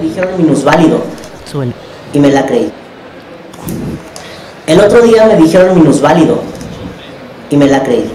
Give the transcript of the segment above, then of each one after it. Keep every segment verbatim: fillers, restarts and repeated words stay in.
dijeron minusválido Suele. y me la creí. El otro día me dijeron minusválido y me la creí.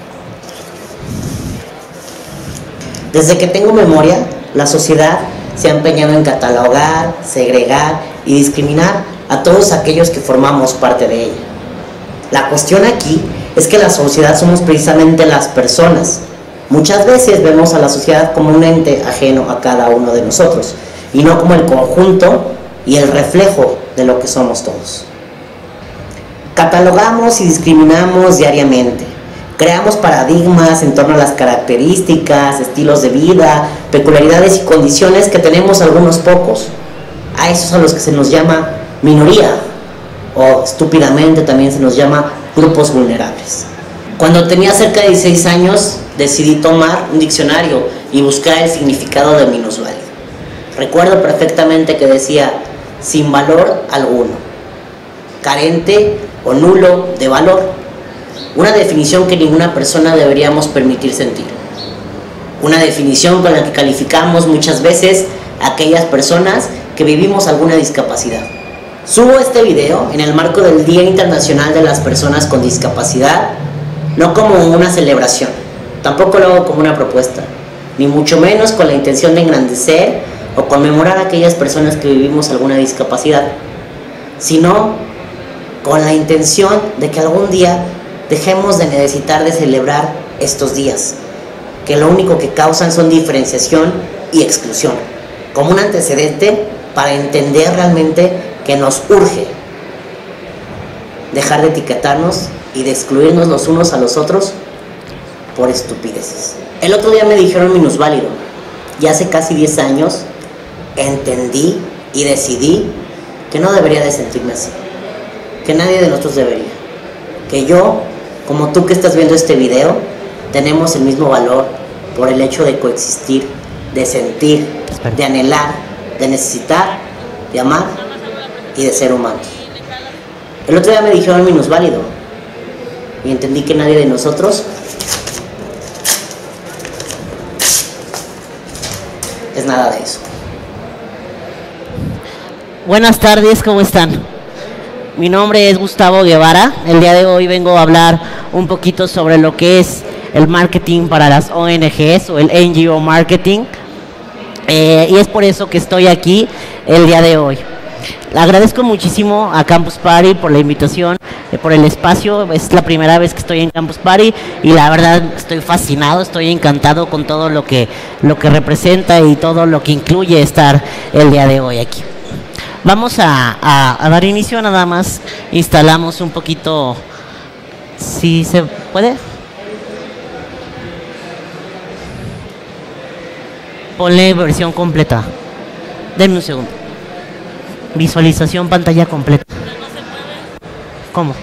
Desde que tengo memoria, la sociedad se ha empeñado en catalogar, segregar y discriminar a todos aquellos que formamos parte de ella. La cuestión aquí es que la sociedad somos precisamente las personas. Muchas veces vemos a la sociedad como un ente ajeno a cada uno de nosotros y no como el conjunto y el reflejo de lo que somos todos. Catalogamos y discriminamos diariamente. Creamos paradigmas en torno a las características, estilos de vida, peculiaridades y condiciones que tenemos algunos pocos. A esos a los que se nos llama minoría, o estúpidamente también se nos llama grupos vulnerables. Cuando tenía cerca de dieciséis años, decidí tomar un diccionario y buscar el significado de minusválido. Recuerdo perfectamente que decía, sin valor alguno, carente o nulo de valor. Una definición que ninguna persona deberíamos permitir sentir. Una definición con la que calificamos muchas veces a aquellas personas que vivimos alguna discapacidad. Subo este video en el marco del Día Internacional de las Personas con Discapacidad, no como una celebración, tampoco lo hago como una propuesta, ni mucho menos con la intención de engrandecer o conmemorar a aquellas personas que vivimos alguna discapacidad, sino con la intención de que algún día dejemos de necesitar de celebrar estos días, que lo único que causan son diferenciación y exclusión, como un antecedente para entender realmente que nos urge dejar de etiquetarnos y de excluirnos los unos a los otros por estupideces. El otro día me dijeron minusválido y hace casi diez años entendí y decidí que no debería de sentirme así, que nadie de nosotros debería, que yo, como tú que estás viendo este video, tenemos el mismo valor por el hecho de coexistir, de sentir, de anhelar, de necesitar, de amar y de ser humanos. El otro día me dijeron minusválido y entendí que nadie de nosotros es nada de eso. Buenas tardes, ¿cómo están? Mi nombre es Gustavo Guevara. El día de hoy vengo a hablar un poquito sobre lo que es el marketing para las O N Ges o el N G O marketing, eh, y es por eso que estoy aquí el día de hoy. Le agradezco muchísimo a Campus Party por la invitación, eh, por el espacio. Es la primera vez que estoy en Campus Party y la verdad estoy fascinado, estoy encantado con todo lo que, lo que representa y todo lo que incluye estar el día de hoy aquí. Vamos a, a, a dar inicio, nada más instalamos un poquito, si se puede. Ponle versión completa. Denme un segundo. Visualización pantalla completa. ¿Cómo?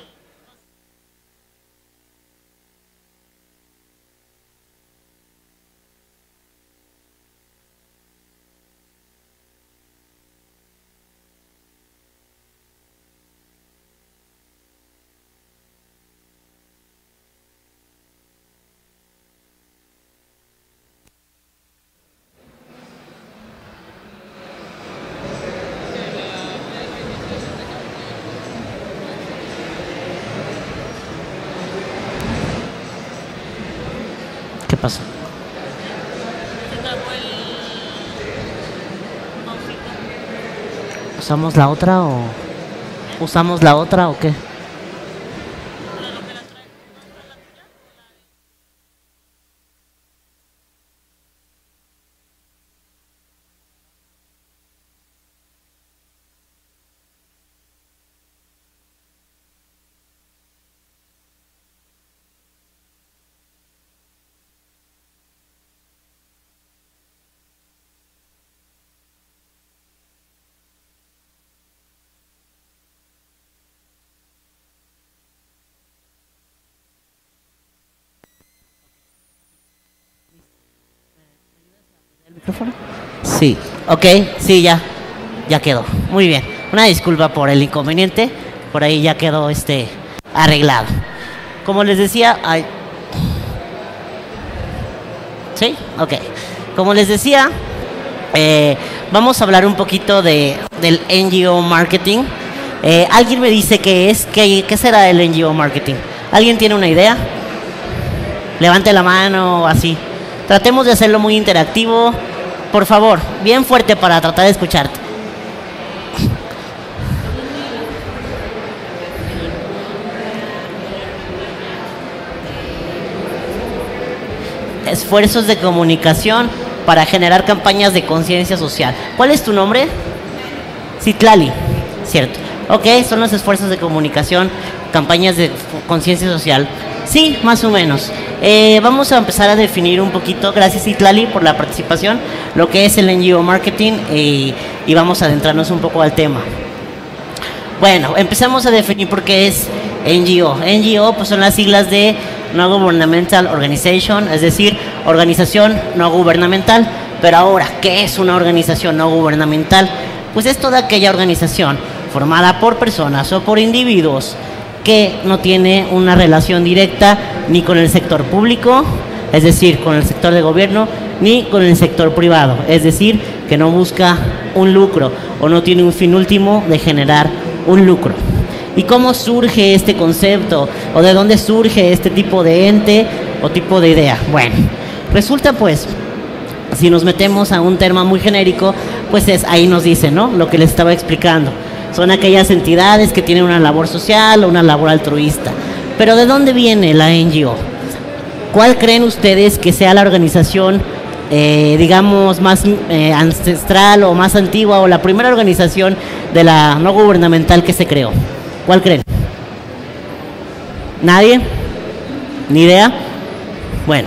¿Qué pasó? ¿Usamos la otra o usamos la otra o qué? ¿Micrófono? Sí, ok, sí, ya, ya quedó. Muy bien. Una disculpa por el inconveniente, por ahí ya quedó este arreglado. Como les decía, ay, ¿sí? Ok. Como les decía, eh, vamos a hablar un poquito de, del N G O marketing. Eh, ¿Alguien me dice qué es? ¿Qué, qué será el N G O marketing? ¿Alguien tiene una idea? Levante la mano, así. Tratemos de hacerlo muy interactivo. Por favor, bien fuerte para tratar de escucharte. Esfuerzos de comunicación para generar campañas de conciencia social. ¿Cuál es tu nombre? Citlali, cierto. Ok, son los esfuerzos de comunicación, campañas de conciencia social. Sí, más o menos. Eh, vamos a empezar a definir un poquito, gracias Citlali por la participación, lo que es el N G O marketing eh, y vamos a adentrarnos un poco al tema. Bueno, empezamos a definir por qué es N G O. N G O pues son las siglas de No Governmental Organization, es decir, organización no gubernamental. Pero ahora, ¿qué es una organización no gubernamental? Pues es toda aquella organización formada por personas o por individuos que no tiene una relación directa ni con el sector público, es decir, con el sector de gobierno, ni con el sector privado, es decir, que no busca un lucro o no tiene un fin último de generar un lucro. ¿Y cómo surge este concepto? ¿O de dónde surge este tipo de ente o tipo de idea? Bueno, resulta pues, si nos metemos a un tema muy genérico, pues es, ahí nos dice, ¿no? Lo que les estaba explicando. Son aquellas entidades que tienen una labor social o una labor altruista. Pero ¿de dónde viene la N G O? ¿Cuál creen ustedes que sea la organización, eh, digamos, más eh, ancestral o más antigua o la primera organización de la no gubernamental que se creó? ¿Cuál creen? ¿Nadie? ¿Ni idea? Bueno,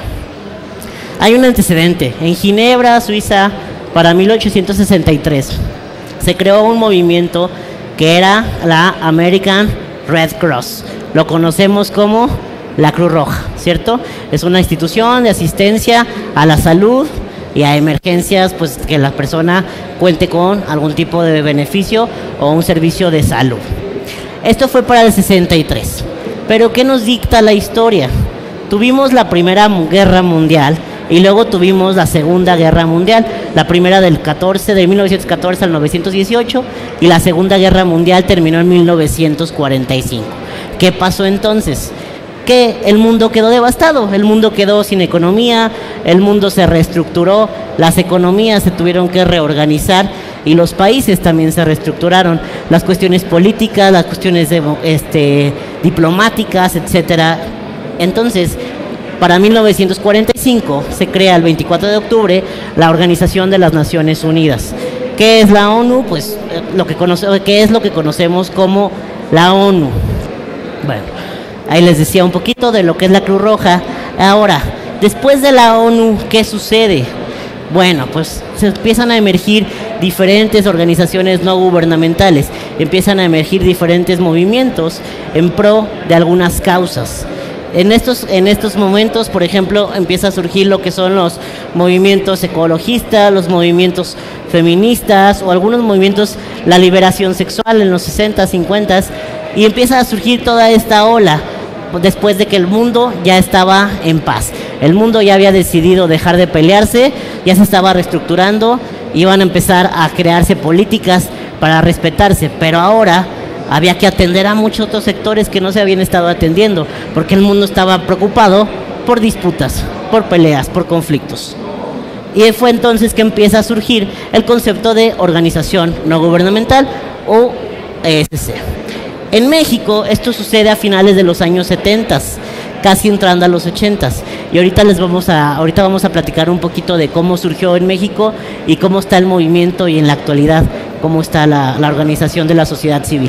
hay un antecedente. En Ginebra, Suiza, para mil ochocientos sesenta y tres, se creó un movimiento que era la American Red Cross. Lo conocemos como la Cruz Roja, ¿cierto? Es una institución de asistencia a la salud y a emergencias, pues que la persona cuente con algún tipo de beneficio o un servicio de salud. Esto fue para el sesenta y tres. Pero ¿qué nos dicta la historia? Tuvimos la Primera Guerra Mundial y luego tuvimos la Segunda Guerra Mundial, la primera del catorce, de mil novecientos catorce al novecientos dieciocho, y la Segunda Guerra Mundial terminó en mil novecientos cuarenta y cinco. ¿Qué pasó entonces? Que el mundo quedó devastado, el mundo quedó sin economía, el mundo se reestructuró, las economías se tuvieron que reorganizar y los países también se reestructuraron, las cuestiones políticas, las cuestiones de, este, diplomáticas, etcétera. Entonces, para mil novecientos cuarenta y cinco se crea el veinticuatro de octubre la Organización de las Naciones Unidas. ¿Qué es la ONU? Pues lo que conoce, ¿qué es lo que conocemos como la ONU? Bueno, ahí les decía un poquito de lo que es la Cruz Roja. Ahora, después de la ONU, ¿qué sucede? Bueno, pues se empiezan a emergir diferentes organizaciones no gubernamentales, empiezan a emergir diferentes movimientos en pro de algunas causas. En estos, en estos momentos, por ejemplo, empieza a surgir lo que son los movimientos ecologistas, los movimientos feministas o algunos movimientos, la liberación sexual en los sesenta, cincuenta, y empieza a surgir toda esta ola después de que el mundo ya estaba en paz. El mundo ya había decidido dejar de pelearse, ya se estaba reestructurando, iban a empezar a crearse políticas para respetarse, pero ahora había que atender a muchos otros sectores que no se habían estado atendiendo, porque el mundo estaba preocupado por disputas, por peleas, por conflictos. Y fue entonces que empieza a surgir el concepto de organización no gubernamental o E S C. En México esto sucede a finales de los años setenta, casi entrando a los ochenta, y ahorita les vamos a ahorita vamos a platicar un poquito de cómo surgió en México y cómo está el movimiento y en la actualidad cómo está la, la organización de la sociedad civil.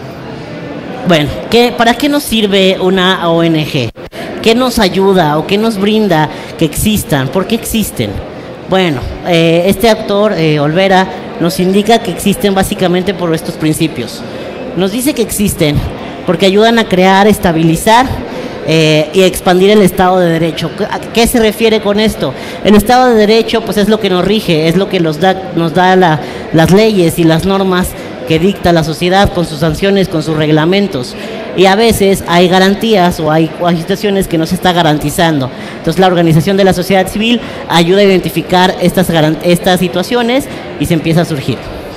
Bueno, ¿qué, ¿para qué nos sirve una O N G? ¿Qué nos ayuda o qué nos brinda que existan? ¿Por qué existen? Bueno, eh, este autor, eh, Olvera, nos indica que existen básicamente por estos principios. Nos dice que existen porque ayudan a crear, estabilizar eh, y expandir el Estado de Derecho. ¿A qué se refiere con esto? El Estado de Derecho pues es lo que nos rige, es lo que nos da, nos da la, las leyes y las normas que dicta la sociedad con sus sanciones, con sus reglamentos. Y a veces hay garantías o hay, o hay situaciones que no se está garantizando. Entonces la organización de la sociedad civil ayuda a identificar estas, estas situaciones y se empieza a surgir.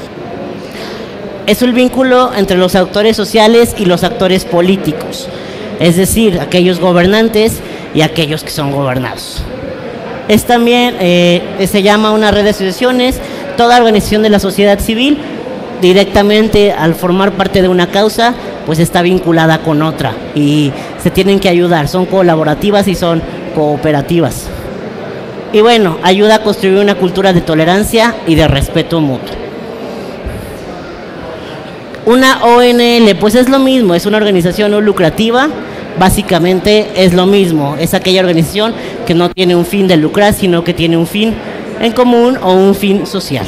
Es el vínculo entre los actores sociales y los actores políticos, es decir, aquellos gobernantes y aquellos que son gobernados. Es también, eh, se llama una red de asociaciones, toda organización de la sociedad civil, directamente al formar parte de una causa, pues está vinculada con otra y se tienen que ayudar, son colaborativas y son cooperativas. Y bueno, ayuda a construir una cultura de tolerancia y de respeto mutuo. Una O N L, pues es lo mismo, es una organización no lucrativa, básicamente es lo mismo, es aquella organización que no tiene un fin de lucrar, sino que tiene un fin en común o un fin social.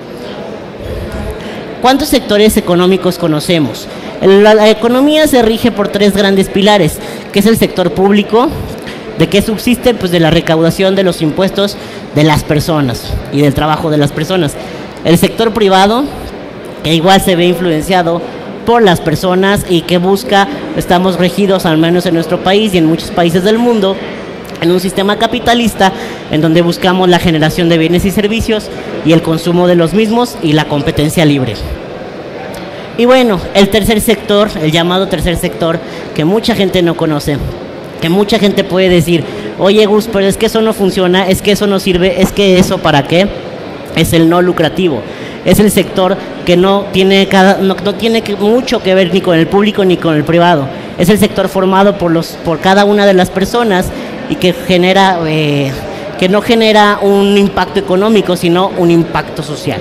¿Cuántos sectores económicos conocemos? La, la economía se rige por tres grandes pilares, que es el sector público, ¿de qué subsiste? Pues de la recaudación de los impuestos de las personas y del trabajo de las personas. El sector privado, que igual se ve influenciado por las personas y que busca, estamos regidos al menos en nuestro país y en muchos países del mundo, en un sistema capitalista en donde buscamos la generación de bienes y servicios y el consumo de los mismos y la competencia libre. Y bueno, el tercer sector, el llamado tercer sector, que mucha gente no conoce, que mucha gente puede decir, oye Gus, pero es que eso no funciona, es que eso no sirve, es que eso para qué, es el no lucrativo. Es el sector que no tiene, cada, no, no tiene que, mucho que ver ni con el público ni con el privado. Es el sector formado por, los, por cada una de las personas y que genera, eh, que no genera un impacto económico, sino un impacto social.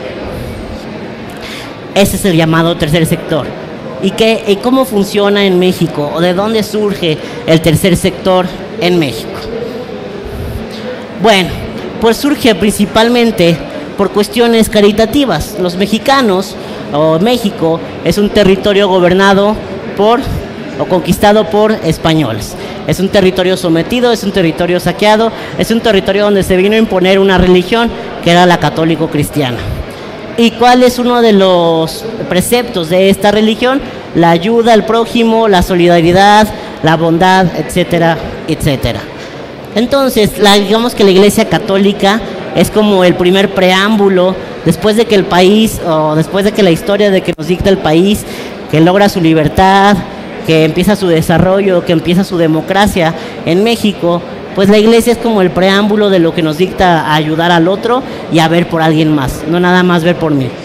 Ese es el llamado tercer sector. ¿Y, qué, y cómo funciona en México? ¿O de dónde surge el tercer sector en México? Bueno, pues surge principalmente por cuestiones caritativas. Los mexicanos, o México, es un territorio gobernado por, o conquistado por españoles. Es un territorio sometido, es un territorio saqueado, es un territorio donde se vino a imponer una religión que era la católico-cristiana. ¿Y cuál es uno de los preceptos de esta religión? La ayuda al prójimo, la solidaridad, la bondad, etcétera, etcétera. Entonces, la, digamos que la Iglesia Católica es como el primer preámbulo, después de que el país, o después de que la historia de que nos dicta el país, que logra su libertad, que empieza su desarrollo, que empieza su democracia en México, pues la Iglesia es como el preámbulo de lo que nos dicta a ayudar al otro y a ver por alguien más, no nada más ver por mí.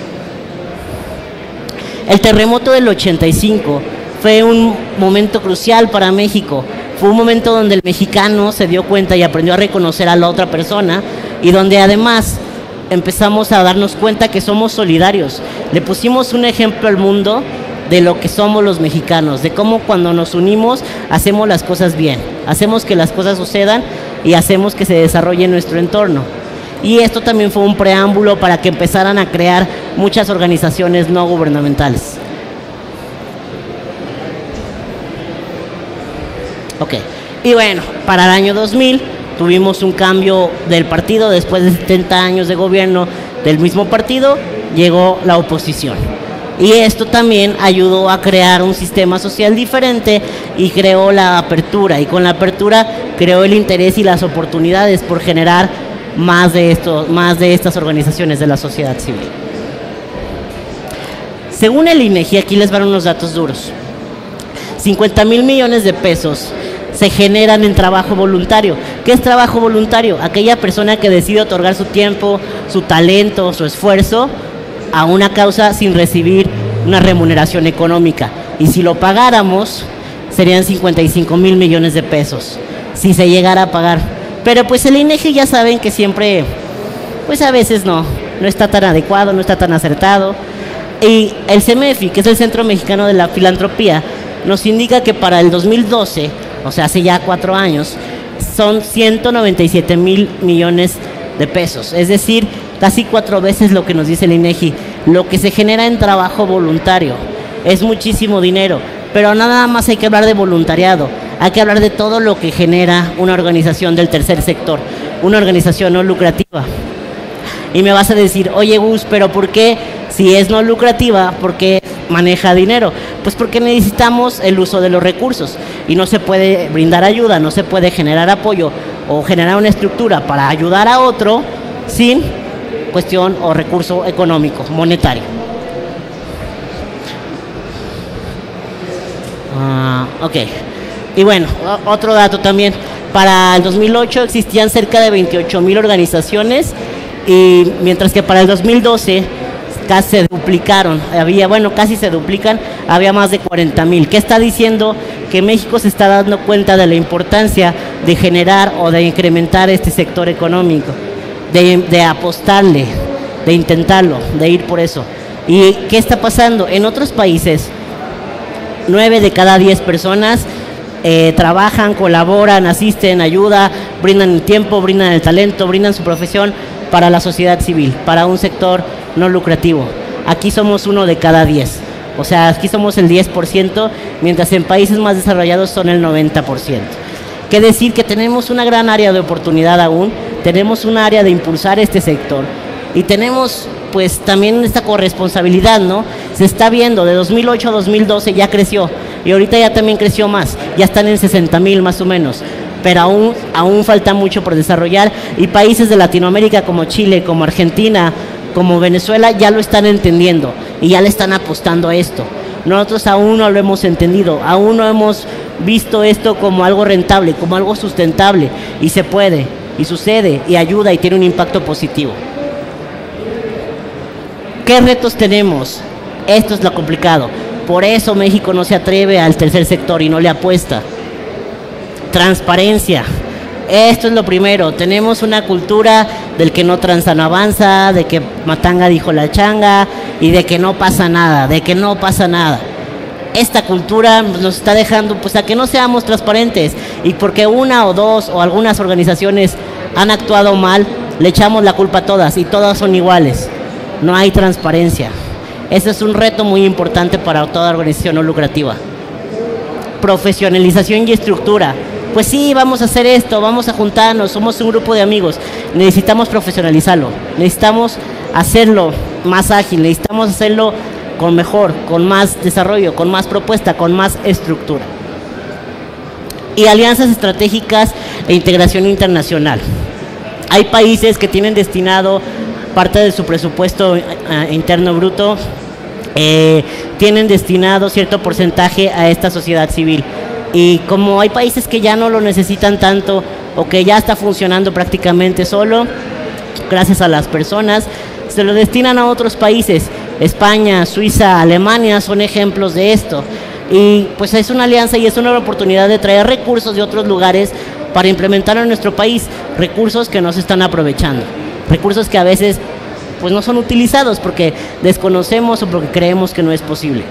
El terremoto del ochenta y cinco fue un momento crucial para México. Fue un momento donde el mexicano se dio cuenta y aprendió a reconocer a la otra persona y donde además empezamos a darnos cuenta que somos solidarios. Le pusimos un ejemplo al mundo de lo que somos los mexicanos, de cómo cuando nos unimos hacemos las cosas bien, hacemos que las cosas sucedan y hacemos que se desarrolle nuestro entorno. Y esto también fue un preámbulo para que empezaran a crear muchas organizaciones no gubernamentales. Ok, y bueno, para el año dos mil tuvimos un cambio del partido, después de setenta años de gobierno del mismo partido, llegó la oposición. Y esto también ayudó a crear un sistema social diferente y creó la apertura, y con la apertura creó el interés y las oportunidades por generar más de, esto, más de estas organizaciones de la sociedad civil. Según el INEGI, aquí les van unos datos duros, cincuenta mil millones de pesos se generan en trabajo voluntario. ¿Qué es trabajo voluntario? Aquella persona que decide otorgar su tiempo, su talento, su esfuerzo a una causa sin recibir una remuneración económica. Y si lo pagáramos, serían cincuenta y cinco mil millones de pesos, si se llegara a pagar. Pero pues el INEGI ya saben que siempre, pues a veces no, no está tan adecuado, no está tan acertado. Y el CEMEFI, que es el Centro Mexicano de la Filantropía, nos indica que para el dos mil doce, o sea, hace ya cuatro años, son ciento noventa y siete mil millones de pesos. Es decir, casi cuatro veces lo que nos dice el INEGI. Lo que se genera en trabajo voluntario es muchísimo dinero, pero nada más hay que hablar de voluntariado. Hay que hablar de todo lo que genera una organización del tercer sector, una organización no lucrativa. Y me vas a decir, oye Gus, pero ¿por qué si es no lucrativa, por qué maneja dinero? Pues porque necesitamos el uso de los recursos y no se puede brindar ayuda, no se puede generar apoyo o generar una estructura para ayudar a otro sin cuestión o recurso económico, monetario. Uh, ok. Y bueno, otro dato también. Para el dos mil ocho existían cerca de veintiocho mil organizaciones y mientras que para el dos mil doce casi se duplicaron, había, bueno, casi se duplican, había más de cuarenta mil. ¿Qué está diciendo? Que México se está dando cuenta de la importancia de generar o de incrementar este sector económico, de, de apostarle, de intentarlo, de ir por eso. ¿Y qué está pasando? En otros países, nueve de cada diez personas Eh, trabajan, colaboran, asisten, ayudan, brindan el tiempo, brindan el talento, brindan su profesión para la sociedad civil, para un sector no lucrativo. Aquí somos uno de cada diez, o sea, aquí somos el diez por ciento, mientras en países más desarrollados son el noventa por ciento. Qué decir que tenemos una gran área de oportunidad aún, tenemos un área de impulsar este sector y tenemos pues también esta corresponsabilidad, ¿no? Se está viendo, de dos mil ocho a dos mil doce ya creció, y ahorita ya también creció más, ya están en sesenta mil más o menos, pero aún, aún falta mucho por desarrollar, y países de Latinoamérica como Chile, como Argentina, como Venezuela, ya lo están entendiendo, y ya le están apostando a esto. Nosotros aún no lo hemos entendido, aún no hemos visto esto como algo rentable, como algo sustentable, y se puede, y sucede, y ayuda, y tiene un impacto positivo. ¿Qué retos tenemos? Esto es lo complicado. Por eso México no se atreve al tercer sector y no le apuesta. Transparencia. Esto es lo primero. Tenemos una cultura del que no tranza no avanza, de que matanga dijo la changa y de que no pasa nada, de que no pasa nada. Esta cultura nos está dejando pues a que no seamos transparentes, y porque una o dos o algunas organizaciones han actuado mal, le echamos la culpa a todas y todas son iguales. No hay transparencia. Ese es un reto muy importante para toda organización no lucrativa. Profesionalización y estructura. Pues sí, vamos a hacer esto, vamos a juntarnos, somos un grupo de amigos. Necesitamos profesionalizarlo, necesitamos hacerlo más ágil, necesitamos hacerlo con mejor, con más desarrollo, con más propuesta, con más estructura. Y alianzas estratégicas e integración internacional. Hay países que tienen destinado parte de su presupuesto eh, interno bruto, eh, tienen destinado cierto porcentaje a esta sociedad civil, y como hay países que ya no lo necesitan tanto o que ya está funcionando prácticamente solo gracias a las personas, se lo destinan a otros países. España, Suiza, Alemania son ejemplos de esto, y pues es una alianza y es una oportunidad de traer recursos de otros lugares para implementarlo en nuestro país, recursos que no se están aprovechando, recursos que a veces pues no son utilizados porque desconocemos o porque creemos que no es posible.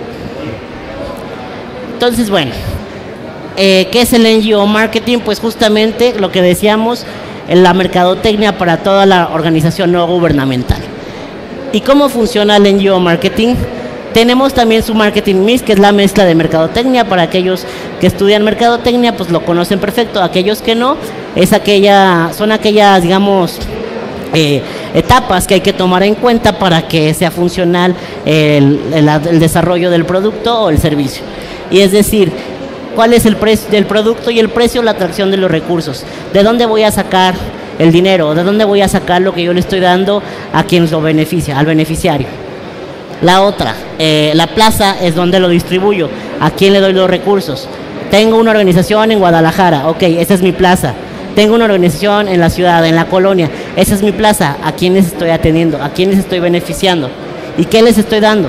Entonces, bueno, eh, ¿qué es el N G O Marketing? Pues justamente lo que decíamos, la mercadotecnia para toda la organización no gubernamental. ¿Y cómo funciona el N G O Marketing? Tenemos también su Marketing Mix, que es la mezcla de mercadotecnia. Para aquellos que estudian mercadotecnia, pues lo conocen perfecto. Aquellos que no, es aquella, son aquellas, digamos, Eh, etapas que hay que tomar en cuenta para que sea funcional el, el, el desarrollo del producto o el servicio. Y es decir, cuál es el precio del producto y el precio, la atracción de los recursos. ¿De dónde voy a sacar el dinero? ¿De dónde voy a sacar lo que yo le estoy dando a quien lo beneficia, al beneficiario? La otra, eh, la plaza es donde lo distribuyo. ¿A quién le doy los recursos? Tengo una organización en Guadalajara, ok, esa es mi plaza. Tengo una organización en la ciudad, en la colonia, esa es mi plaza. ¿A quiénes estoy atendiendo? ¿A quiénes estoy beneficiando? ¿Y qué les estoy dando?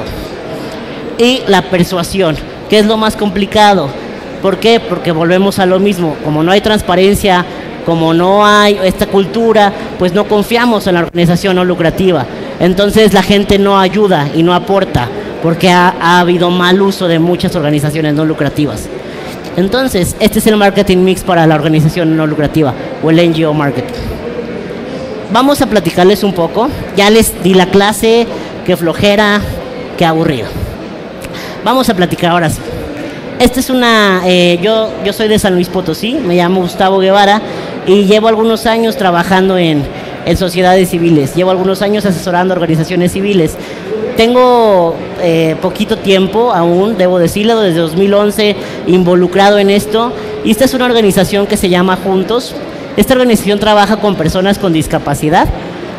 Y la persuasión, que es lo más complicado. ¿Por qué? Porque volvemos a lo mismo. Como no hay transparencia, como no hay esta cultura, pues no confiamos en la organización no lucrativa. Entonces la gente no ayuda y no aporta, porque ha, ha habido mal uso de muchas organizaciones no lucrativas. Entonces, este es el marketing mix para la organización no lucrativa, o el N G O marketing. Vamos a platicarles un poco. Ya les di la clase, qué flojera, qué aburrido. Vamos a platicar ahora sí. Esta es una, eh, yo, yo soy de San Luis Potosí, me llamo Gustavo Guevara y llevo algunos años trabajando en, en sociedades civiles, llevo algunos años asesorando organizaciones civiles. Tengo eh, poquito tiempo aún, debo decirlo, desde dos mil once involucrado en esto, y esta es una organización que se llama Juntos. Esta organización trabaja con personas con discapacidad,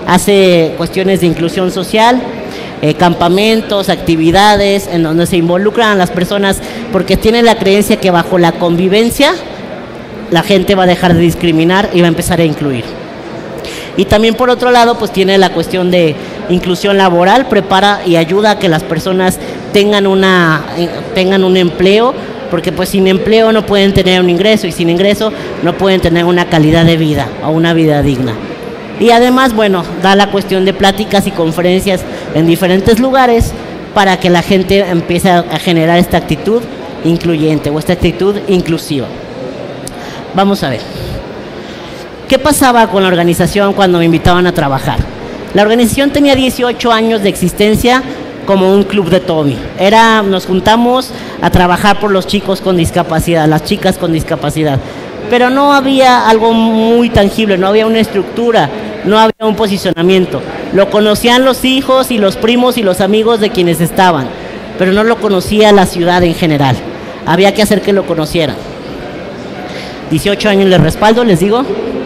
hace cuestiones de inclusión social, eh, campamentos, actividades en donde se involucran a las personas porque tienen la creencia que bajo la convivencia la gente va a dejar de discriminar y va a empezar a incluir. Y también por otro lado pues tiene la cuestión de inclusión laboral, prepara y ayuda a que las personas tengan, una, tengan un empleo, porque pues sin empleo no pueden tener un ingreso y sin ingreso no pueden tener una calidad de vida o una vida digna. Y además, bueno, da la cuestión de pláticas y conferencias en diferentes lugares para que la gente empiece a generar esta actitud incluyente o esta actitud inclusiva. Vamos a ver. ¿Qué pasaba con la organización cuando me invitaban a trabajar? La organización tenía dieciocho años de existencia como un club de Toby. Era, nos juntamos a trabajar por los chicos con discapacidad, las chicas con discapacidad. Pero no había algo muy tangible, no había una estructura, no había un posicionamiento. Lo conocían los hijos y los primos y los amigos de quienes estaban, pero no lo conocía la ciudad en general. Había que hacer que lo conocieran. dieciocho años de respaldo, les digo.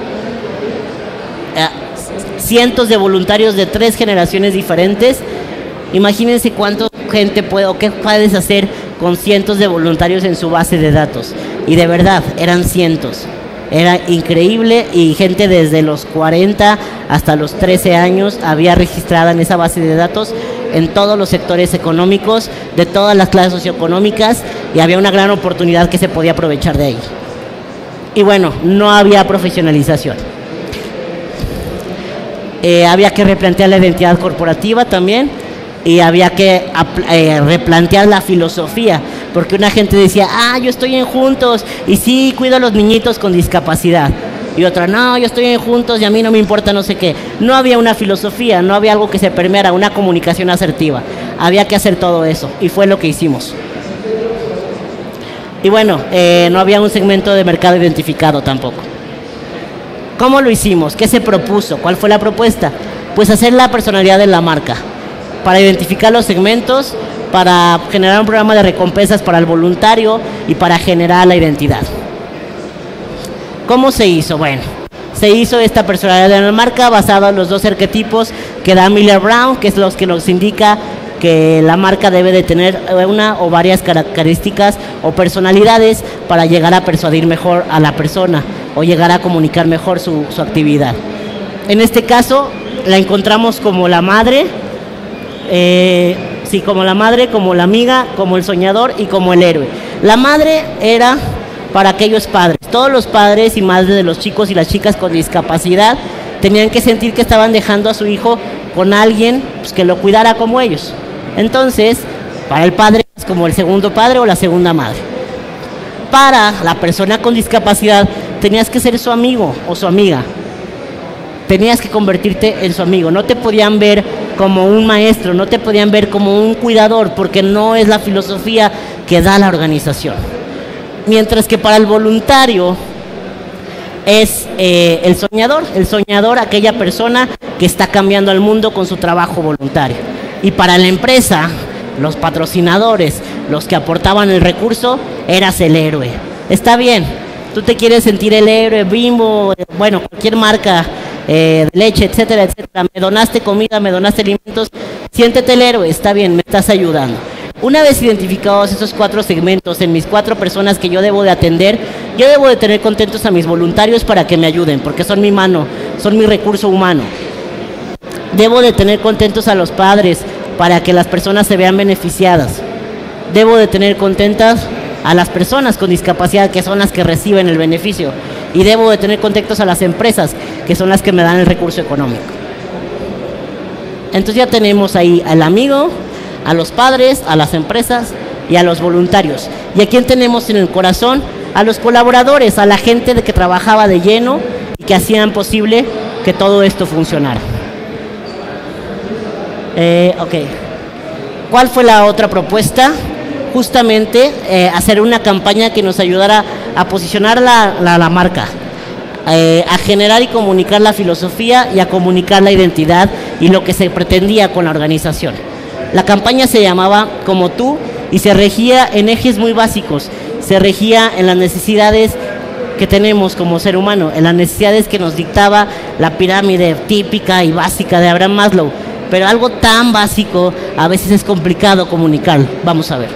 Eh, cientos de voluntarios de tres generaciones diferentes. Imagínense cuánta gente puede o qué puedes hacer con cientos de voluntarios en su base de datos. Y de verdad, eran cientos. Era increíble y gente desde los cuarenta hasta los trece años había registrada en esa base de datos en todos los sectores económicos, de todas las clases socioeconómicas, y había una gran oportunidad que se podía aprovechar de ahí. Y bueno, no había profesionalización. Eh, había que replantear la identidad corporativa también, y había que eh, replantear la filosofía, porque una gente decía, ah, yo estoy en Juntos, y sí, cuido a los niñitos con discapacidad. Y otra, no, yo estoy en Juntos y a mí no me importa no sé qué. No había una filosofía, no había algo que se permeara, una comunicación asertiva. Había que hacer todo eso, y fue lo que hicimos. Y bueno, eh, no había un segmento de mercado identificado tampoco. ¿Cómo lo hicimos? ¿Qué se propuso? ¿Cuál fue la propuesta? Pues hacer la personalidad de la marca, para identificar los segmentos, para generar un programa de recompensas para el voluntario y para generar la identidad. ¿Cómo se hizo? Bueno, se hizo esta personalidad de la marca basada en los dos arquetipos que da Miller Brown, que es los que nos indica que la marca debe de tener una o varias características o personalidades para llegar a persuadir mejor a la persona o llegar a comunicar mejor su, su actividad. En este caso la encontramos como la madre, eh, sí, como la madre, como la amiga, como el soñador y como el héroe. La madre era para aquellos padres, todos los padres y madres de los chicos y las chicas con discapacidad tenían que sentir que estaban dejando a su hijo con alguien pues, que lo cuidara como ellos. Entonces, para el padre es como el segundo padre o la segunda madre. Para la persona con discapacidad, tenías que ser su amigo o su amiga. Tenías que convertirte en su amigo. No te podían ver como un maestro, no te podían ver como un cuidador, porque no es la filosofía que da la organización. Mientras que para el voluntario es eh, el soñador, el soñador, aquella persona que está cambiando al mundo con su trabajo voluntario. Y para la empresa, los patrocinadores, los que aportaban el recurso, eras el héroe. Está bien, tú te quieres sentir el héroe, Bimbo, bueno, cualquier marca eh, de leche, etcétera, etcétera. Me donaste comida, me donaste alimentos, siéntete el héroe, está bien, me estás ayudando. Una vez identificados esos cuatro segmentos en mis cuatro personas que yo debo de atender, yo debo de tener contentos a mis voluntarios para que me ayuden, porque son mi mano, son mi recurso humano. Debo de tener contentos a los padres para que las personas se vean beneficiadas. Debo de tener contentas a las personas con discapacidad, que son las que reciben el beneficio. Y debo de tener contentos a las empresas, que son las que me dan el recurso económico. Entonces ya tenemos ahí al amigo, a los padres, a las empresas y a los voluntarios. ¿Y a quién tenemos en el corazón? A los colaboradores, a la gente de que trabajaba de lleno y que hacían posible que todo esto funcionara. Eh, ok. ¿Cuál fue la otra propuesta? Justamente eh, hacer una campaña que nos ayudara a posicionar la, la, la marca, eh, a generar y comunicar la filosofía y a comunicar la identidad y lo que se pretendía con la organización. La campaña se llamaba Como Tú y se regía en ejes muy básicos. Se regía en las necesidades que tenemos como ser humano, en las necesidades que nos dictaba la pirámide típica y básica de Abraham Maslow. Pero algo tan básico a veces es complicado comunicarlo. Vamos a ver.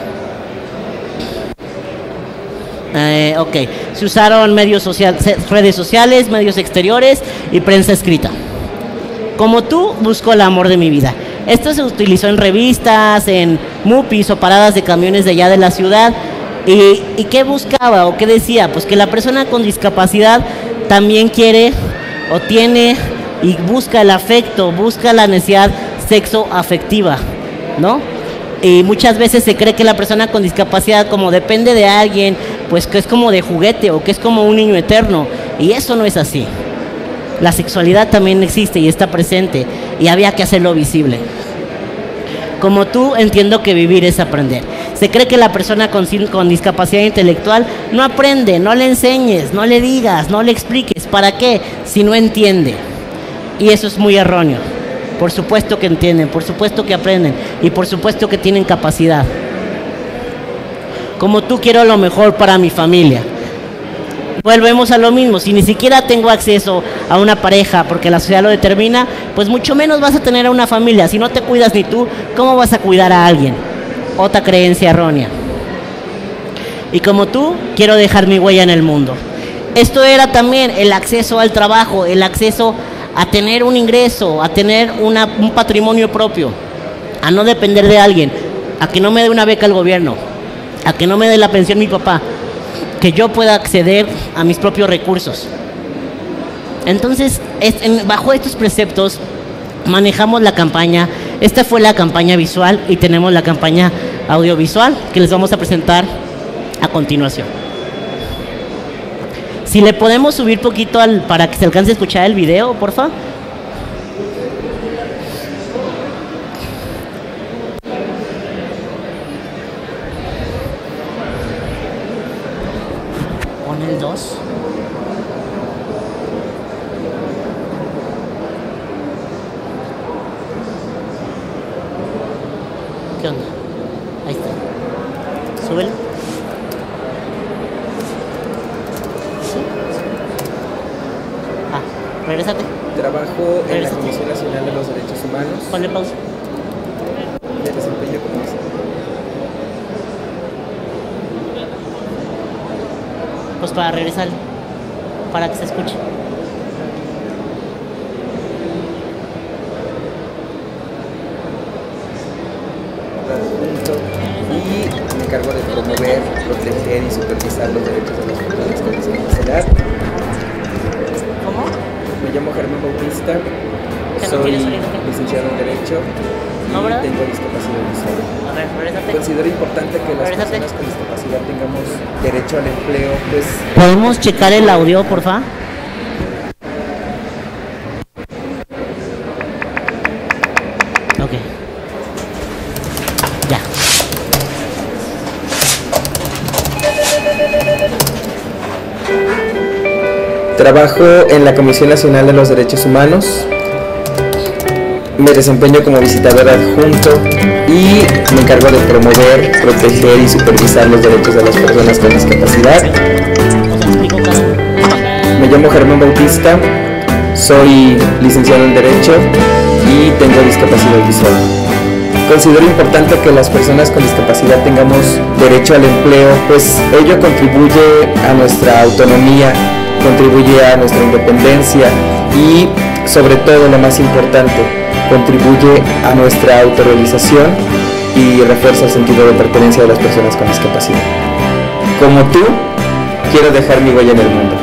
Eh, ok, se usaron medios social, redes sociales, medios exteriores y prensa escrita. Como tú, busco el amor de mi vida. Esto se utilizó en revistas, en mupis o paradas de camiones de allá de la ciudad. ¿Y, y qué buscaba o qué decía? Pues que la persona con discapacidad también quiere o tiene y busca el afecto, busca la necesidad sexo-afectiva, ¿no? Y muchas veces se cree que la persona con discapacidad, como depende de alguien, pues que es como de juguete o que es como un niño eterno. Y eso no es así. La sexualidad también existe y está presente y había que hacerlo visible. Como tú, entiendo que vivir es aprender. Se cree que la persona con, con discapacidad intelectual no aprende, no le enseñes, no le digas, no le expliques. ¿Para qué? Si no entiende. Y eso es muy erróneo. Por supuesto que entienden, por supuesto que aprenden y por supuesto que tienen capacidad. Como tú, quiero lo mejor para mi familia. Volvemos a lo mismo, si ni siquiera tengo acceso a una pareja porque la sociedad lo determina, pues mucho menos vas a tener a una familia. Si no te cuidas ni tú, ¿cómo vas a cuidar a alguien? Otra creencia errónea. Y como tú, quiero dejar mi huella en el mundo. Esto era también el acceso al trabajo, el acceso a tener un ingreso, a tener una, un patrimonio propio, a no depender de alguien, a que no me dé una beca el gobierno, a que no me dé la pensión mi papá, que yo pueda acceder a mis propios recursos. Entonces, es, en, bajo estos preceptos manejamos la campaña. Esta fue la campaña visual y tenemos la campaña audiovisual que les vamos a presentar a continuación. Si le podemos subir poquito al, para que se alcance a escuchar el video, porfa. Pon el dos. ¿Qué onda? Ahí está. Súbelo. ¿Sí? Ah, regrésate. Trabajo en Regrésate. la Comisión Nacional de los Derechos Humanos. Ponle pausa. Me desempeño como Pues para regresar, para que se escuche. adjunto y me encargo de promover, proteger y supervisar los derechos de las personas con discapacidad. ¿Cómo? Me llamo Germán Bautista, ¿Qué no soy tienes ahorita? licenciado en Derecho y ¿No, verdad? tengo discapacidad visual. A ver, regrésate. Considero importante que las Regrésate. personas con discapacidad tengamos derecho al empleo, pues ¿Podemos checar el audio, porfa? Ok. Ya. trabajo en la Comisión Nacional de los Derechos Humanos. Me desempeño como visitador adjunto y me encargo de promover, proteger y supervisar los derechos de las personas con discapacidad. Me llamo Germán Bautista, soy licenciado en Derecho y tengo discapacidad visual. Considero importante que las personas con discapacidad tengamos derecho al empleo, pues ello contribuye a nuestra autonomía, contribuye a nuestra independencia y, sobre todo, lo más importante, contribuye a nuestra autorrealización y refuerza el sentido de pertenencia de las personas con discapacidad. Como tú, quiero dejar mi huella en el mundo.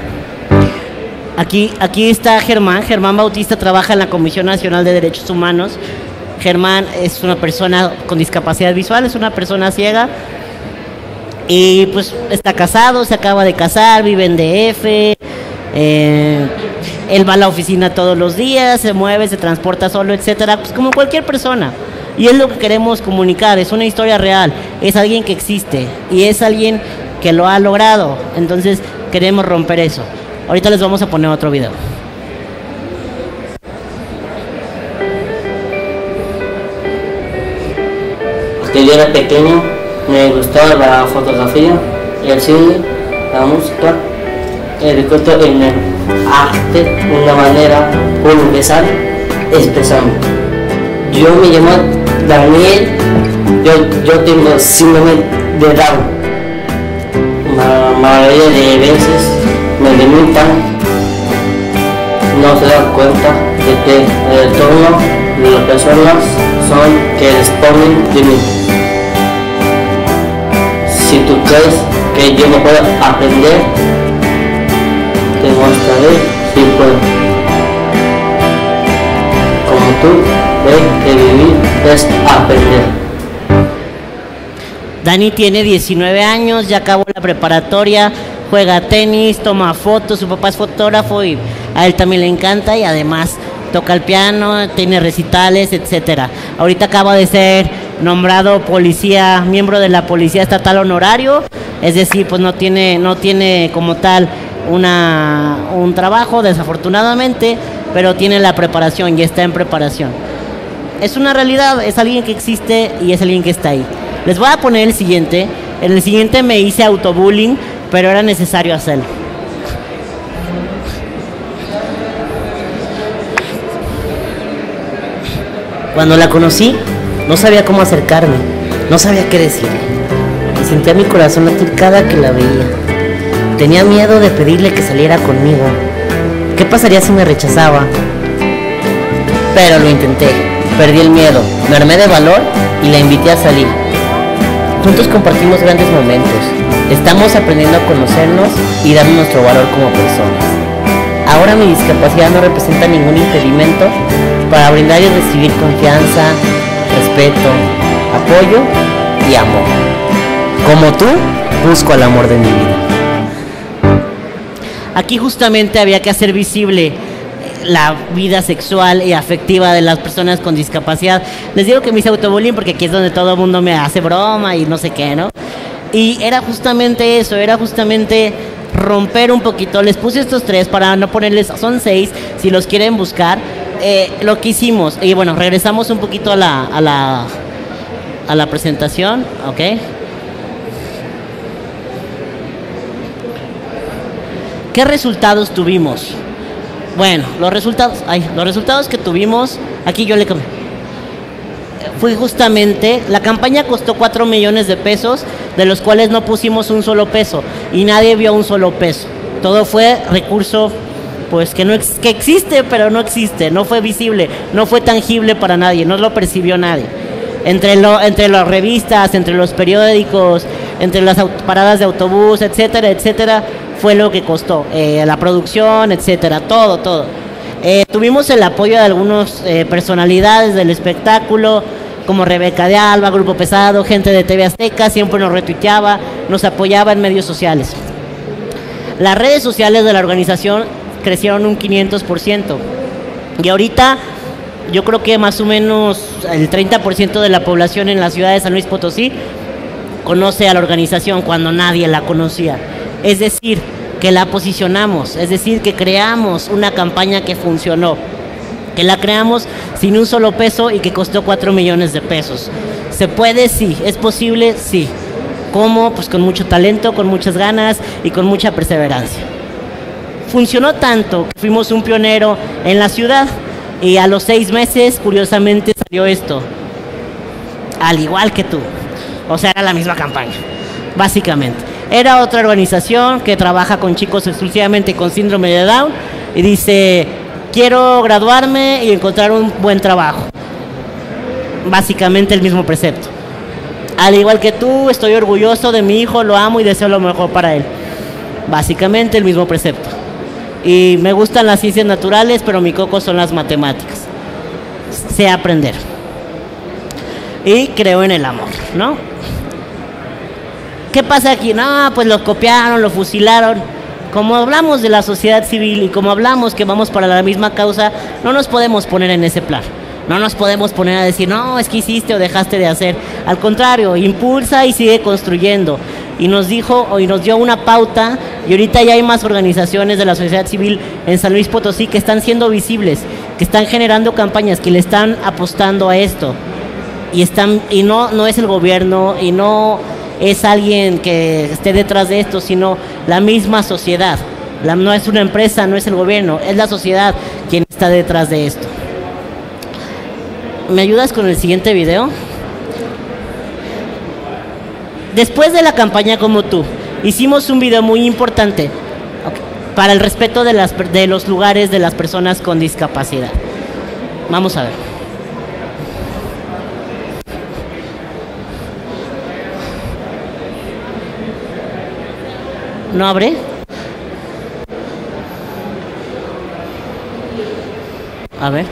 Aquí, aquí está Germán. Germán Bautista trabaja en la Comisión Nacional de Derechos Humanos. Germán es una persona con discapacidad visual, es una persona ciega y pues está casado, se acaba de casar, vive en D F. Eh, él va a la oficina todos los días, se mueve, se transporta solo, etcétera, pues como cualquier persona. Y es lo que queremos comunicar, es una historia real, es alguien que existe y es alguien que lo ha logrado. Entonces queremos romper eso. Ahorita les vamos a poner otro video. Desde yo era pequeño me gustaba la fotografía y el cine la música, el recuerdo en el arte, una manera universal, expresando. Yo me llamo Daniel, yo, yo tengo síndrome de Down. La mayoría de veces me limitan, no se dan cuenta de que el entorno de las personas son que responden de mí. Si tú crees que yo no puedo aprender, te mostraré si puedo. Como tú, ve que vivir es aprender. Dani tiene diecinueve años, ya acabó la preparatoria, juega tenis, toma fotos, su papá es fotógrafo y a él también le encanta y además toca el piano, tiene recitales, etcétera. Ahorita acaba de ser nombrado policía, miembro de la Policía Estatal Honorario, es decir, pues no tiene, no tiene como tal una, un trabajo, desafortunadamente, pero tiene la preparación y está en preparación. Es una realidad, es alguien que existe y es alguien que está ahí. Les voy a poner el siguiente. En el siguiente me hice autobullying, pero era necesario hacerlo. Cuando la conocí, no sabía cómo acercarme, no sabía qué decirle. Y sentía mi corazón latir cada que la veía. Tenía miedo de pedirle que saliera conmigo. ¿Qué pasaría si me rechazaba? Pero lo intenté, perdí el miedo, me armé de valor y la invité a salir. Juntos compartimos grandes momentos, estamos aprendiendo a conocernos y darnos nuestro valor como personas. Ahora mi discapacidad no representa ningún impedimento para brindar y recibir confianza, respeto, apoyo y amor. Como tú, busco el amor de mi vida. Aquí justamente había que hacer visible la vida sexual y afectiva de las personas con discapacidad. Les digo que me hice autobullying porque aquí es donde todo el mundo me hace broma y no sé qué, ¿no? Y era justamente eso, era justamente romper un poquito. Les puse estos tres para no ponerles, son seis, si los quieren buscar. Eh, lo que hicimos, y bueno, regresamos un poquito a la, a la, a la presentación, ¿ok? ¿Qué resultados tuvimos? Bueno, los resultados, ay, los resultados que tuvimos, aquí yo le cambié. Fue justamente, la campaña costó cuatro millones de pesos, de los cuales no pusimos un solo peso, y nadie vio un solo peso. Todo fue recurso, pues que no ex, que existe, pero no existe, no fue visible, no fue tangible para nadie, no lo percibió nadie. Entre, lo, entre las revistas, entre los periódicos, entre las paradas de autobús, etcétera, etcétera, fue lo que costó, eh, la producción, etcétera, todo, todo. Eh, tuvimos el apoyo de algunas eh, personalidades del espectáculo, como Rebeca de Alba, Grupo Pesado, gente de T V Azteca, siempre nos retuiteaba, nos apoyaba en medios sociales. Las redes sociales de la organización crecieron un quinientos por ciento y ahorita yo creo que más o menos el treinta por ciento de la población en la ciudad de San Luis Potosí conoce a la organización cuando nadie la conocía. Es decir, que la posicionamos, es decir, que creamos una campaña que funcionó, que la creamos sin un solo peso y que costó cuatro millones de pesos. ¿Se puede? Sí. ¿Es posible? Sí. ¿Cómo? Pues con mucho talento, con muchas ganas y con mucha perseverancia. Funcionó tanto que fuimos un pionero en la ciudad y a los seis meses, curiosamente, salió esto. Al igual que tú. O sea, era la misma campaña, básicamente. Era otra organización que trabaja con chicos exclusivamente con síndrome de Down y dice, quiero graduarme y encontrar un buen trabajo. Básicamente el mismo precepto. Al igual que tú, estoy orgulloso de mi hijo, lo amo y deseo lo mejor para él. Básicamente el mismo precepto. Y me gustan las ciencias naturales, pero mi coco son las matemáticas. Sé aprender. Y creo en el amor, ¿no? ¿Qué pasa aquí? No, pues lo copiaron, lo fusilaron. Como hablamos de la sociedad civil y como hablamos que vamos para la misma causa, no nos podemos poner en ese plan. No nos podemos poner a decir, no, es que hiciste o dejaste de hacer. Al contrario, impulsa y sigue construyendo. Y nos dijo, o y nos dio una pauta, y ahorita ya hay más organizaciones de la sociedad civil en San Luis Potosí que están siendo visibles, que están generando campañas, que le están apostando a esto. Y están, y no, no es el gobierno, y no es alguien que esté detrás de esto, sino la misma sociedad. La, no es una empresa, no es el gobierno, es la sociedad quien está detrás de esto. ¿Me ayudas con el siguiente video? Después de la campaña Como Tú, hicimos un video muy importante para el respeto de, las, de los lugares de las personas con discapacidad. Vamos a ver. ¿No abre? A ver.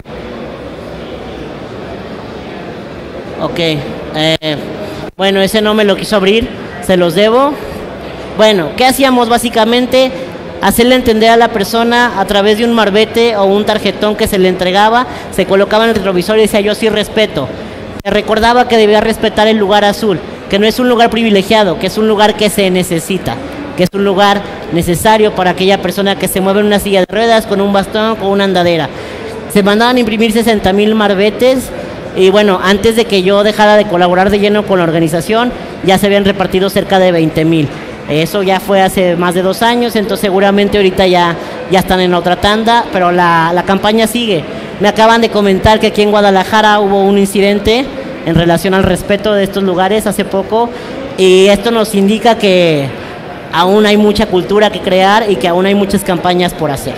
Ok. Eh, bueno, ese no me lo quiso abrir. Se los debo. Bueno, ¿qué hacíamos básicamente? Hacerle entender a la persona a través de un marbete o un tarjetón que se le entregaba, se colocaba en el retrovisor y decía: yo sí respeto. Se recordaba que debía respetar el lugar azul, que no es un lugar privilegiado, que es un lugar que se necesita, que es un lugar necesario para aquella persona que se mueve en una silla de ruedas, con un bastón, con una andadera. Se mandaban a imprimir sesenta mil marbetes y bueno, antes de que yo dejara de colaborar de lleno con la organización, ya se habían repartido cerca de veinte mil. Eso ya fue hace más de dos años, entonces seguramente ahorita ya, ya están en otra tanda, pero la, la campaña sigue. Me acaban de comentar que aquí en Guadalajara hubo un incidente en relación al respeto de estos lugares hace poco, y esto nos indica que aún hay mucha cultura que crear y que aún hay muchas campañas por hacer.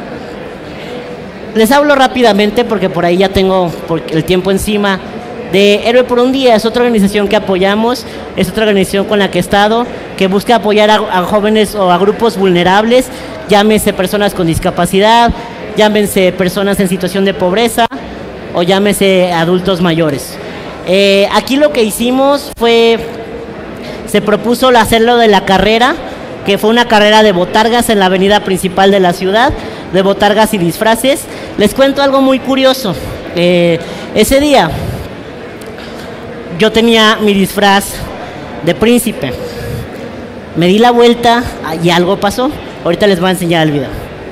Les hablo rápidamente porque por ahí ya tengo el tiempo encima. De Héroe por un Día es otra organización que apoyamos, es otra organización con la que he estado, que busca apoyar a, a jóvenes o a grupos vulnerables, llámese personas con discapacidad, llámense personas en situación de pobreza o llámese adultos mayores. Eh, aquí lo que hicimos fue, se propuso hacerlo de la carrera, que fue una carrera de botargas en la avenida principal de la ciudad, de botargas y disfraces. Les cuento algo muy curioso. Eh, ese día yo tenía mi disfraz de príncipe. Me di la vuelta y algo pasó. Ahorita les voy a enseñar el video.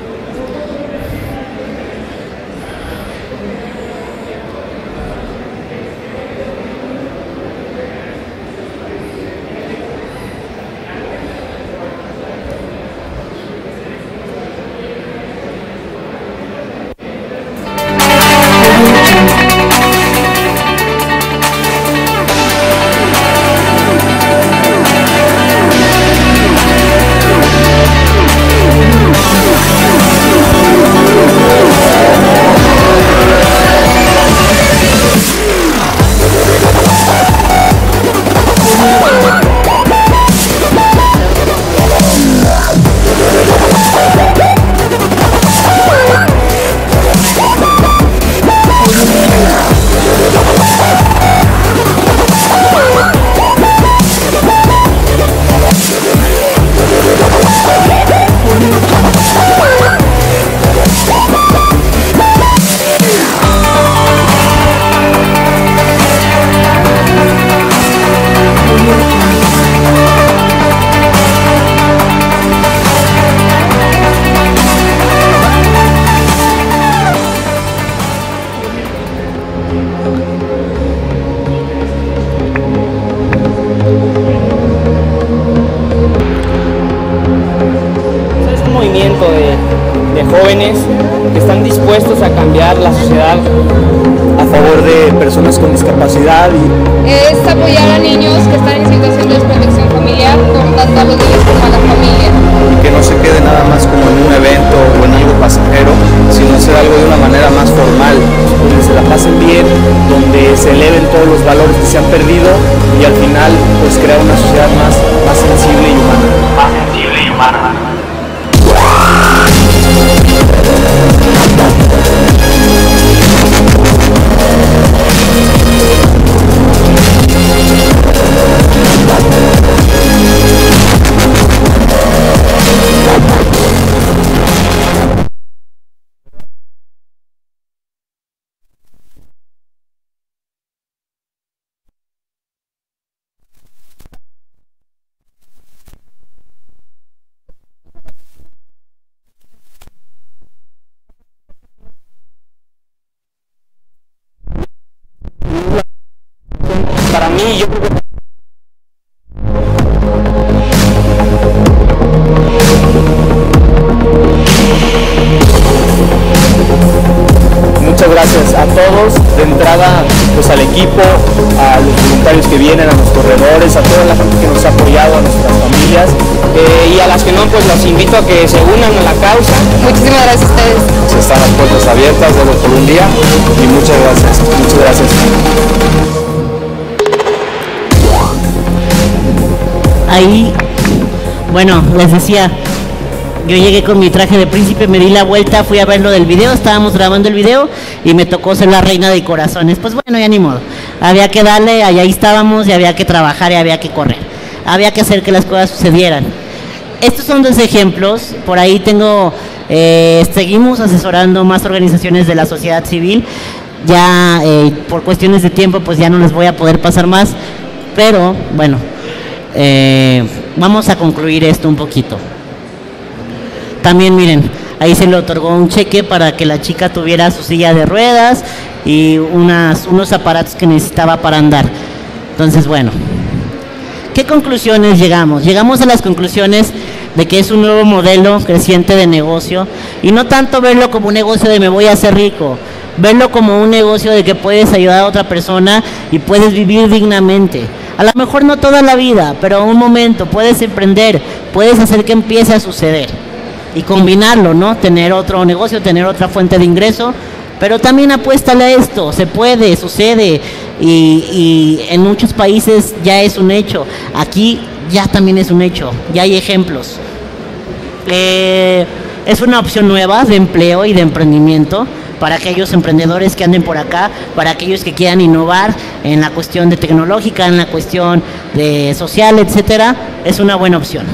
jóvenes que están dispuestos a cambiar la sociedad a favor de personas con discapacidad. Y es apoyar a niños que están en situación de desprotección familiar, tanto a los niños como a la familia. Que no se quede nada más como en un evento o en algo pasajero, sino hacer algo de una manera más formal, donde se la pasen bien, donde se eleven todos los valores que se han perdido y al final pues crear una sociedad más, más sensible y humana. Más sensible y humana. Para mí, yo creo que todos, de entrada pues al equipo, a los voluntarios que vienen, a los corredores, a toda la gente que nos ha apoyado, a nuestras familias, eh, y a las que no, pues los invito a que se unan a la causa. Muchísimas gracias a ustedes. Están las puertas abiertas de por un día y muchas gracias, muchas gracias. Ahí, bueno, les decía, yo llegué con mi traje de príncipe, me di la vuelta, fui a ver lo del video, estábamos grabando el video y me tocó ser la reina de corazones. Pues bueno, ya ni modo, había que darle, allá estábamos y había que trabajar y había que correr, había que hacer que las cosas sucedieran. Estos son dos ejemplos, por ahí tengo, eh, seguimos asesorando más organizaciones de la sociedad civil, ya eh, por cuestiones de tiempo pues ya no les voy a poder pasar más, pero bueno, eh, vamos a concluir esto un poquito. También miren, ahí se le otorgó un cheque para que la chica tuviera su silla de ruedas y unas, unos aparatos que necesitaba para andar. Entonces bueno, ¿qué conclusiones llegamos? Llegamos a las conclusiones de que es un nuevo modelo creciente de negocio y no tanto verlo como un negocio de me voy a hacer rico, verlo como un negocio de que puedes ayudar a otra persona y puedes vivir dignamente. A lo mejor no toda la vida, pero un momento puedes emprender, puedes hacer que empiece a suceder y combinarlo, ¿no? Tener otro negocio, tener otra fuente de ingreso, pero también apuéstale a esto, se puede, sucede y, y en muchos países ya es un hecho, aquí ya también es un hecho, ya hay ejemplos. Eh, es una opción nueva de empleo y de emprendimiento para aquellos emprendedores que anden por acá, para aquellos que quieran innovar en la cuestión de tecnológica, en la cuestión de social, etcétera, es una buena opción.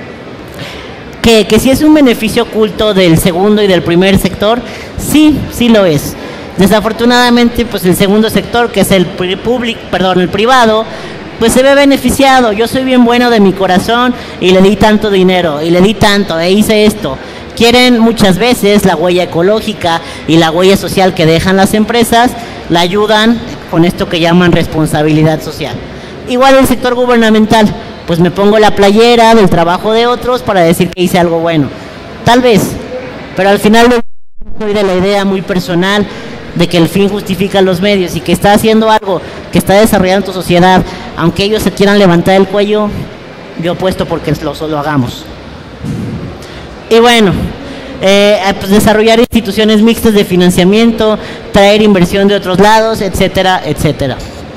Que, que si es un beneficio oculto del segundo y del primer sector, sí, sí lo es. Desafortunadamente, pues el segundo sector, que es el público, perdón, el privado, pues se ve beneficiado. Yo soy bien bueno de mi corazón y le di tanto dinero, y le di tanto, e hice esto. Quieren muchas veces la huella ecológica y la huella social que dejan las empresas, la ayudan con esto que llaman responsabilidad social. Igual el sector gubernamental, pues me pongo la playera del trabajo de otros para decir que hice algo bueno. Tal vez, pero al final soy de la idea muy personal de que el fin justifica los medios y que está haciendo algo, que está desarrollando tu sociedad, aunque ellos se quieran levantar el cuello, yo apuesto porque lo, lo hagamos. Y bueno, eh, pues desarrollar instituciones mixtas de financiamiento, traer inversión de otros lados, etcétera, etcétera.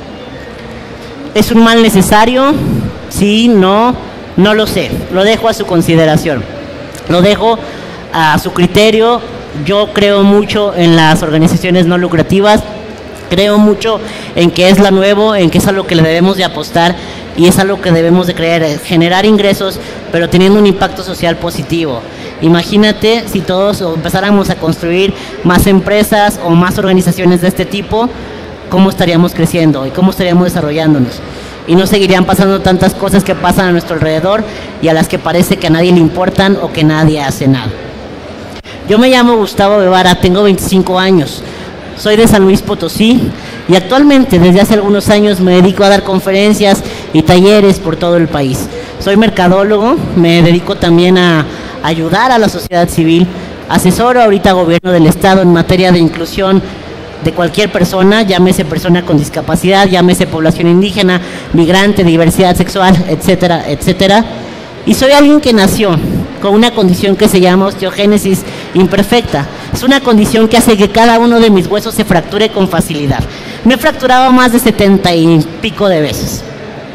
¿Es un mal necesario? Sí, no, no lo sé. Lo dejo a su consideración. Lo dejo a su criterio. Yo creo mucho en las organizaciones no lucrativas. Creo mucho en que es lo nuevo, en que es algo que le debemos de apostar y es algo que debemos de creer, generar ingresos, pero teniendo un impacto social positivo. Imagínate si todos empezáramos a construir más empresas o más organizaciones de este tipo, cómo estaríamos creciendo y cómo estaríamos desarrollándonos. Y no seguirían pasando tantas cosas que pasan a nuestro alrededor y a las que parece que a nadie le importan o que nadie hace nada. Yo me llamo Gustavo Guevara, tengo veinticinco años, soy de San Luis Potosí y actualmente desde hace algunos años me dedico a dar conferencias y talleres por todo el país. Soy mercadólogo, me dedico también a ayudar a la sociedad civil, asesoro ahorita a gobierno del estado en materia de inclusión de cualquier persona, llámese persona con discapacidad, llámese población indígena, migrante, diversidad sexual, etcétera, etcétera. Y soy alguien que nació con una condición que se llama osteogénesis imperfecta. Es una condición que hace que cada uno de mis huesos se fracture con facilidad. Me he fracturado más de setenta y pico de veces.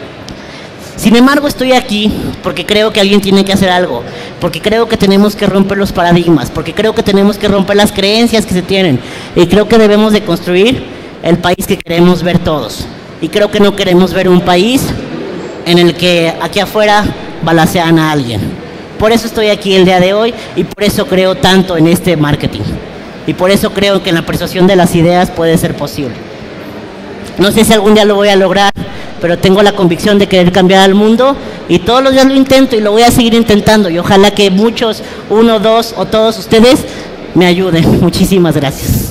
Sin embargo, estoy aquí porque creo que alguien tiene que hacer algo, porque creo que tenemos que romper los paradigmas, porque creo que tenemos que romper las creencias que se tienen y creo que debemos de construir el país que queremos ver todos. Y creo que no queremos ver un país en el que aquí afuera balacean a alguien. Por eso estoy aquí el día de hoy y por eso creo tanto en este marketing. Y por eso creo que en la persuasión de las ideas puede ser posible. No sé si algún día lo voy a lograr, pero tengo la convicción de querer cambiar al mundo y todos los días lo intento y lo voy a seguir intentando y ojalá que muchos, uno, dos o todos ustedes me ayuden. Muchísimas gracias.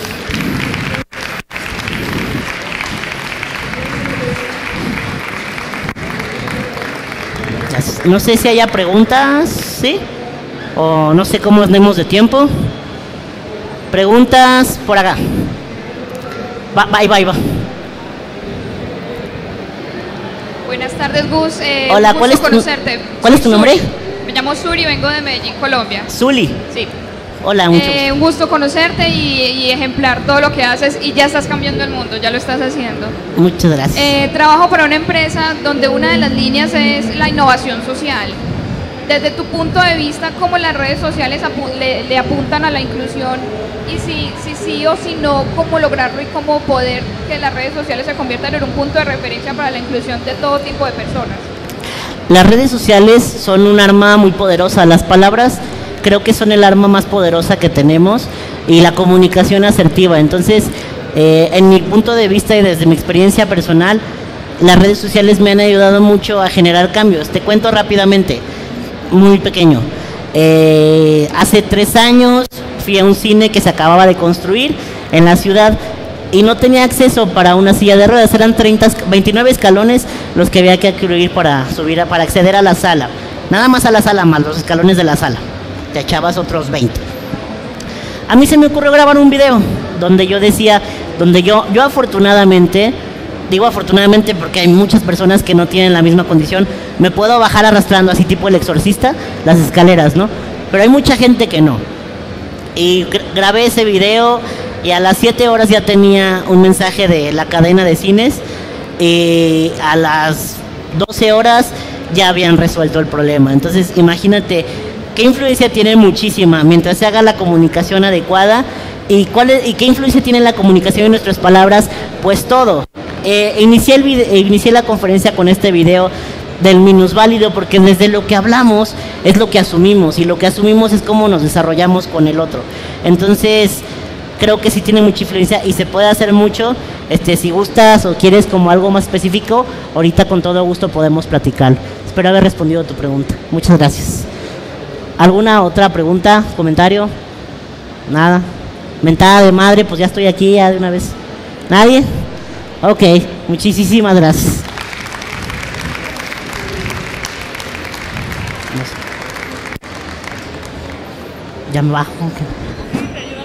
No sé si haya preguntas, ¿sí? O no sé cómo andemos de tiempo. Preguntas por acá. Va, va, ahí va, ahí va. Buenas tardes, Gus. Eh, Hola, un ¿cuál gusto es tu- conocerte. cuál es tu Soy nombre? Suri. Me llamo Suri, vengo de Medellín, Colombia. Zuli. Sí. Hola, mucho Eh, un gusto conocerte y, y ejemplar todo lo que haces y ya estás cambiando el mundo, ya lo estás haciendo. gusto. Muchas gracias. Eh, trabajo para una empresa donde una de las líneas es la innovación social. Desde tu punto de vista, ¿cómo las redes sociales apu- le, le apuntan a la inclusión? Y si, si sí o si no, ¿cómo lograrlo y cómo poder que las redes sociales se conviertan en un punto de referencia para la inclusión de todo tipo de personas? Las redes sociales son un arma muy poderosa. Las palabras creo que son el arma más poderosa que tenemos y la comunicación asertiva. Entonces, eh, en mi punto de vista y desde mi experiencia personal, las redes sociales me han ayudado mucho a generar cambios. Te cuento rápidamente, muy pequeño. Eh, hace tres años fui a un cine que se acababa de construir en la ciudad y no tenía acceso para una silla de ruedas, eran treinta, veintinueve escalones los que había que acudir para subir, a- para acceder a la sala, nada más a la sala, más los escalones de la sala, te echabas otros veinte. A mí se me ocurrió grabar un video donde yo decía, donde yo, yo afortunadamente, digo afortunadamente porque hay muchas personas que no tienen la misma condición, me puedo bajar arrastrando así tipo el exorcista, las escaleras, ¿no? Pero hay mucha gente que no. Y gra- grabé ese video y a las siete horas ya tenía un mensaje de la cadena de cines y a las doce horas ya habían resuelto el problema. Entonces imagínate qué influencia tiene, muchísima, mientras se haga la comunicación adecuada. ¿Y, cuál es, y qué influencia tiene la comunicación en nuestras palabras? Pues todo. Eh, inicié, el vide- inicié la conferencia con este video del minusválido porque desde lo que hablamos es lo que asumimos y lo que asumimos es cómo nos desarrollamos con el otro. Entonces creo que sí tiene mucha influencia y se puede hacer mucho. Este, si gustas o quieres como algo más específico, ahorita con todo gusto podemos platicar. Espero haber respondido a tu pregunta. Muchas gracias. ¿Alguna otra pregunta, comentario? Nada. Mentada de madre, pues ya estoy aquí ya de una vez. ¿Nadie? Ok, muchísimas gracias. Ya me bajo. Okay.